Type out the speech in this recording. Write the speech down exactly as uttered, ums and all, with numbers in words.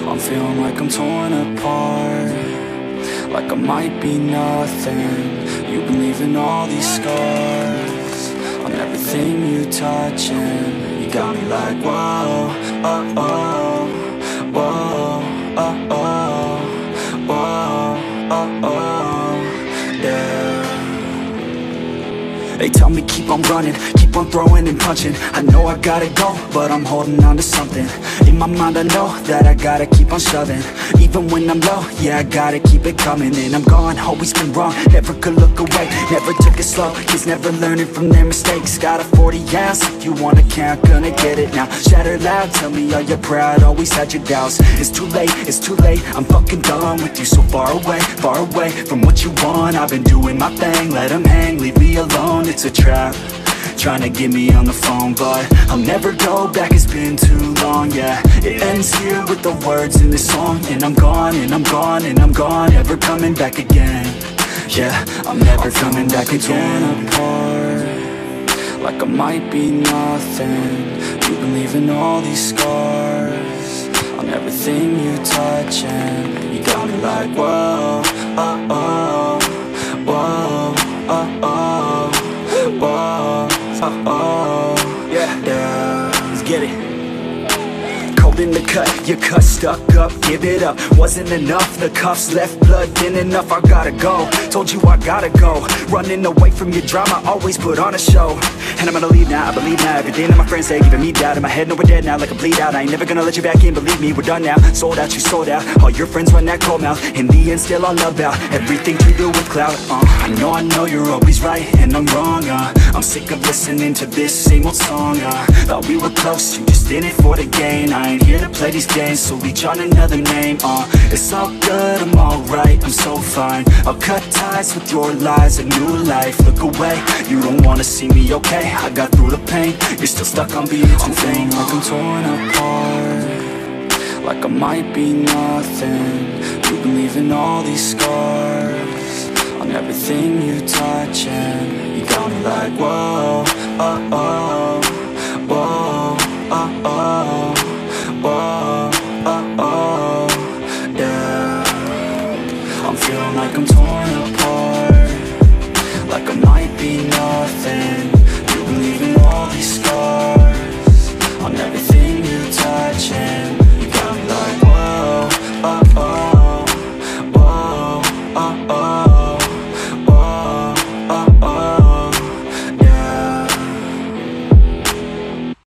I'm feeling like I'm torn apart, like I might be nothing. You've been leaving all these scars on everything you touch, and you got me like whoa, oh, oh, whoa, oh, oh, whoa, oh, oh, yeah. They tell me keep on running, keep on throwing and punching. I know I gotta go, but I'm holding on to something. In my mind I know that I gotta keep on shoving. Even when I'm low, yeah, I gotta keep it coming. And I'm gone, always been wrong, never could look away. Never took it slow, kids never learning from their mistakes. Got a forty ounce, if you wanna count, gonna get it now. Shatter loud, tell me are you proud, always had your doubts. It's too late, it's too late, I'm fucking done with you. So far away, far away from what you want. I've been doing my thing, let them hang, leave me alone. It's a trap, trying to get me on the phone, but I'll never go back, it's been too long, yeah. It ends here with the words in this song, and I'm gone, and I'm gone, and I'm gone, never coming back again. Yeah, I'm never I'm coming back like again. Apart, like I might be nothing. You've been leaving all these scars on everything you touch, and you got me like whoa, oh, oh, whoa, oh, oh, whoa, oh, oh, yeah, yeah, let's get it. Cold in the cut, your cut stuck up, give it up. Wasn't enough, the cuffs left blood thin enough. I gotta go, told you I gotta go. Running away from your drama, always put on a show. And I'm gonna leave now, I believe now. Everything that my friends say, giving me doubt. In my head, no, we're dead now, like a bleed out. I ain't never gonna let you back in, believe me, we're done now. Sold out, you sold out, all your friends run that cold mouth. In the end, still all about everything treated with clout. uh, I know, I know you're always right, and I'm wrong, uh, I'm sick of listening to this same old song, uh, thought we were close, you just in it for the gain. I ain't here to play these games, so reach on another name. uh, It's all good, I'm alright, I'm so fine. I'll cut ties with your lies, a new life. Look away, you don't wanna see me, okay? I got through the pain, you're still stuck on being too vain. Like I'm torn apart, like I might be nothing. You've been leaving all these scars on everything you touch, and you got me like whoa, oh, oh, whoa, oh, oh.